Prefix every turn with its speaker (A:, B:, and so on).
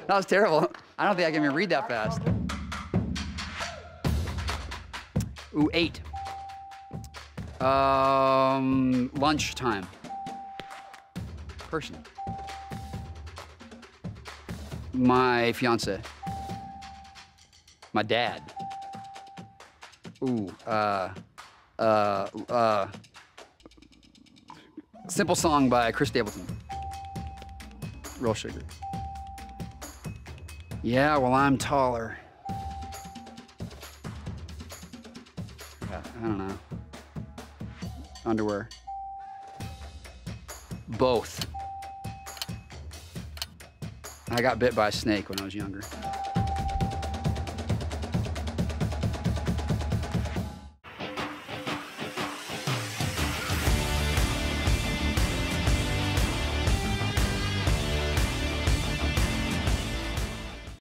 A: That was terrible. I don't think I can even read that fast. Ooh, 8. Lunchtime. Person. My fiance. My dad. Ooh, Simple Song by Chris Stapleton. Real sugar. Yeah, well, I'm taller. I don't know. Underwear. Both. I got bit by a snake when I was younger.